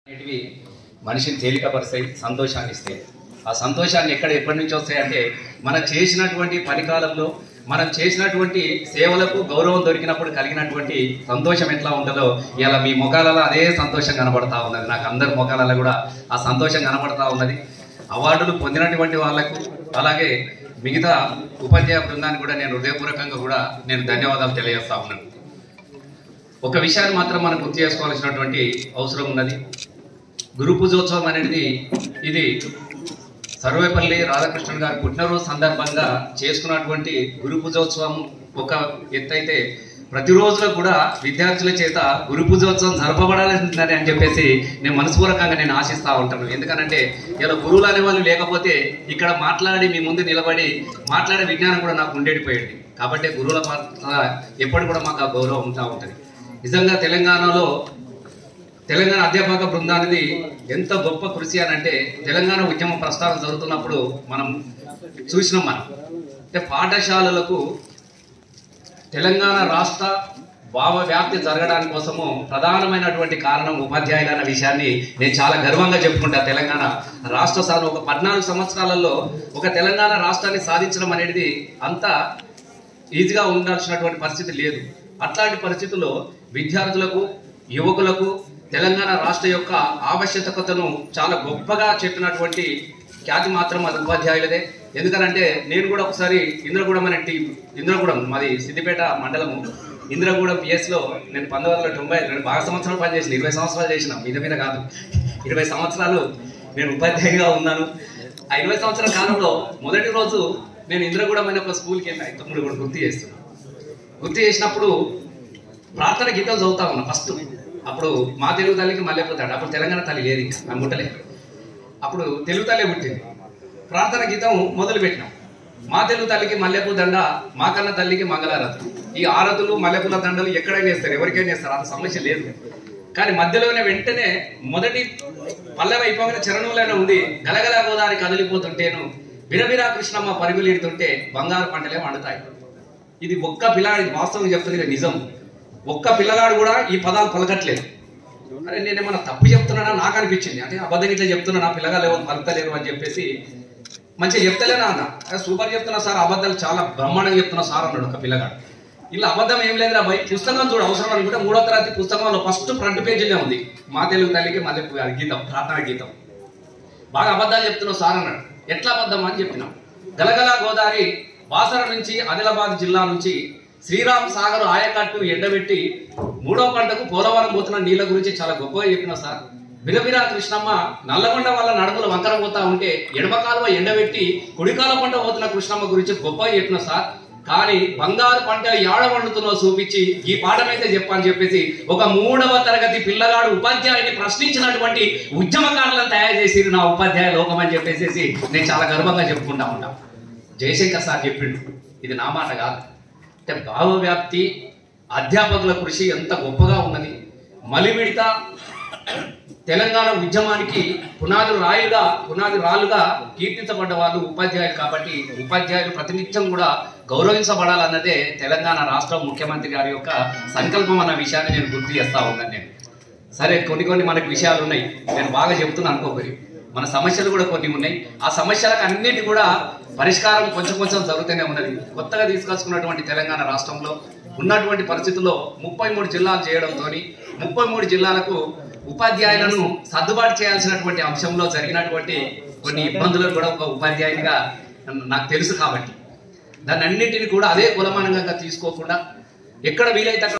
అనేటివి మనిషిని తేలికపరుస్తాయి, సంతోషాన్ని ఇస్తాయి. ఆ సంతోషాన్ని ఎప్పటి నుంచి వస్తాయంటే మనం చేసినటువంటి పనికాలంలో మనం చేసినటువంటి సేవలకు గౌరవం దొరికినప్పుడు కలిగినటువంటి సంతోషం ఎట్లా ఉంటుందో ఇలా మీ ముఖాలలో అదే సంతోషం కనబడతా ఉన్నది. నాకు అందరి ముఖాలలో కూడా ఆ సంతోషం కనబడతా ఉన్నది. అవార్డులు పొందినటువంటి వాళ్ళకు అలాగే మిగతా ఉపాధ్యాయ బృందానికి కూడా నేను హృదయపూర్వకంగా కూడా నేను ధన్యవాదాలు తెలియజేస్తా ఉన్నాను. ఒక విషయాన్ని మాత్రం మనం గుర్తు చేసుకోవాల్సినటువంటి అవసరం ఉన్నది. గురు పూజోత్సవం అనేది ఇది సర్వేపల్లి రాధాకృష్ణన్ గారి పుట్టినరోజు సందర్భంగా చేసుకున్నటువంటి గురు పూజోత్సవం ఒక ఎత్తు అయితే ప్రతిరోజులో కూడా విద్యార్థుల చేత గురు పూజోత్సవం జరపబడాలని అని చెప్పేసి నేను మనస్పూర్వకంగా నేను ఆశిస్తూ ఉంటాను. ఎందుకనంటే ఇలా గురువులు అనే వాళ్ళు లేకపోతే ఇక్కడ మాట్లాడి మీ ముందు నిలబడి మాట్లాడే విజ్ఞానం కూడా నాకు ఉండేటిపోయింది. కాబట్టి గురువుల పాత్ర ఎప్పుడు కూడా మాకు ఆ గౌరవం ఉంటా ఉంటుంది. నిజంగా తెలంగాణ అధ్యాపక బృందానికి ఎంత గొప్ప కృషి అని అంటే తెలంగాణ ఉద్యమ ప్రస్థానం జరుగుతున్నప్పుడు మనం చూసినాం. అంటే పాఠశాలలకు తెలంగాణ రాష్ట్ర భావ వ్యాప్తి జరగడానికి కోసము ప్రధానమైనటువంటి కారణం ఉపాధ్యాయులు అన్న విషయాన్ని నేను చాలా గర్వంగా చెప్పుకుంటా. తెలంగాణ రాష్ట్ర సాధన ఒక 14 సంవత్సరాలలో ఒక తెలంగాణ రాష్ట్రాన్ని సాధించడం అనేది అంత ఈజీగా ఉండాల్సినటువంటి పరిస్థితి లేదు. అట్లాంటి పరిస్థితుల్లో విద్యార్థులకు యువకులకు తెలంగాణ రాష్ట్ర యొక్క ఆవశ్యకతను చాలా గొప్పగా చెప్పినటువంటి ఖ్యాతి మాత్రం అది ఉపాధ్యాయులదే. ఎందుకనంటే నేను కూడా ఒకసారి ఇంద్రగూడెం మాది సిద్దిపేట మండలము ఇంద్రగూడెం పిఎస్లో నేను 1990 నేను బాగా సంవత్సరాలు పనిచేసిన 20 సంవత్సరాలు చేసిన మీద కాదు 20 సంవత్సరాలు నేను ఉపాధ్యాయుగా ఉన్నాను. ఆ 20 సంవత్సరాల కాలంలో మొదటి రోజు నేను ఇంద్రగూడెం అనే ఒక స్కూల్కి వెళ్ళి తమ్ముడు కూడా గుర్తు చేసినప్పుడు ప్రార్థన గీతాలు చదువుతా ఉన్నా. ఫస్ట్ అప్పుడు మా తెలుగు తల్లికి మల్లెపుతాడు. అప్పుడు తెలంగాణ తల్లి లేదు, ఇంకా నా ముట్టలేదు. అప్పుడు తెలుగు తల్లి పుట్టింది. ప్రార్థన గీతం మొదలు పెట్టినాం. మా తెలుగు తల్లికి మల్లెపూ దండ, మా కన్న తల్లికి మంగళారతి. ఈ ఆరతులు మల్లెపూల దండలు ఎక్కడైనా వేస్తారు, ఎవరికైనా వేస్తారు, అంత సమస్య లేదు. కానీ మధ్యలోనే వెంటనే మొదటి పల్లె అయిపోయిన చరణంలోనే ఉంది, గలగల గోదావరి కదిలిపోతుంటేను బిరబిరా కృష్ణమ్మ పరుగులీడుతుంటే బంగారు పంటలే వండుతాయి. ఇది ఒక్క పిల్లాడి వాస్తవం చెప్తుంది, నిజం. ఒక్క పిల్లగాడు కూడా ఈ పదాలు పలకట్లేదు. అరే నేనేమన్నా తప్పు చెప్తున్నానా నాకు అనిపించింది. అంటే అబద్ధం ఇట్లా చెప్తున్నా, నా పిల్లగాలు ఎవరు పలుకుతలేరు అని చెప్పేసి మంచిగా చెప్తలేనా అన్న. సూపర్ చెప్తున్నా సార్, అబద్ధాలు చాలా బ్రహ్మాండంగా చెప్తున్నా సార్ అన్నాడు ఒక పిల్లగాడు. ఇలా అబద్ధం ఏం లేదురా భయ్, పుస్తకం చూడ అవసరం అనుకుంటే 3వ తరగతి పుస్తకంలో ఫస్ట్ ఫ్రంట్ పేజీలో ఉంది మా తెలుగు తల్లికి మళ్ళీ గీతం, ప్రార్థనా గీతం. బాగా అబద్ధాలు చెప్తున్నావు సార్ అన్నాడు. ఎట్లా అబద్ధం అని చెప్పినాం. గలగల గోదావరి బాసర నుంచి ఆదిలాబాద్ జిల్లా నుంచి శ్రీరామ్ సాగర్ ఆయకట్టు ఎండబెట్టి 3వ పంటకు పోలవరం పోతున్న నీళ్ళ గురించి చాలా గొప్పగా చెప్పినా సార్. బిరబిరా కృష్ణమ్మ నల్లగొండ వల్ల నడుములు వంకర పోతా ఉంటే ఎడమకాలువ ఎండబెట్టి కుడికాల పంట పోతున్న కృష్ణమ్మ గురించి గొప్పగా చెప్పినా సార్. కానీ బంగారు పంటలు ఏడ వండుతున్నో చూపించి ఈ పాఠమైతే చెప్పని చెప్పేసి ఒక 3వ తరగతి పిల్లగాడు ఉపాధ్యాయుని ప్రశ్నించినటువంటి ఉద్యమకారులను తయారు చేసి నా ఉపాధ్యాయ లోకం అని చెప్పేసి నేను చాలా గర్వంగా చెప్పుకుంటా ఉంటా. జయశంకర్ సార్ చెప్పిండు, ఇది నా మాట కాదు. అంటే భావవ్యాప్తి అధ్యాపకుల కృషి ఎంత గొప్పగా ఉన్నది. మలిమిడిత తెలంగాణ ఉద్యమానికి పునాది రాళ్ళుగా కీర్తించబడ్డ వాళ్ళు ఉపాధ్యాయులు. కాబట్టి ఉపాధ్యాయులు ప్రతినిత్యం కూడా గౌరవించబడాలన్నదే తెలంగాణ రాష్ట్ర ముఖ్యమంత్రి గారి యొక్క సంకల్పం అన్న విషయాన్ని నేను గుర్తు చేస్తా ఉన్నాను. నేను సరే కొన్ని మనకు విషయాలు ఉన్నాయి, నేను బాగా చెప్తున్నా అనుకోకరి. మన సమస్యలు కూడా కొన్ని ఉన్నాయి. ఆ సమస్యలకు అన్నిటి కూడా పరిష్కారం కొంచెం జరుగుతూనే ఉన్నది. కొత్తగా తీసుకొచ్చుకున్నటువంటి తెలంగాణ రాష్ట్రంలో ఉన్నటువంటి పరిస్థితుల్లో 33 జిల్లాలు చేయడంతో 33 జిల్లాలకు ఉపాధ్యాయులను సర్దుబాటు చేయాల్సినటువంటి అంశంలో జరిగినటువంటి కొన్ని ఇబ్బందులను కూడా ఒక ఉపాధ్యాయునిగా నాకు తెలుసు. కాబట్టి దాన్ని అన్నింటినీ కూడా అదే కులమానంగా తీసుకోకుండా ఎక్కడ వీలైతే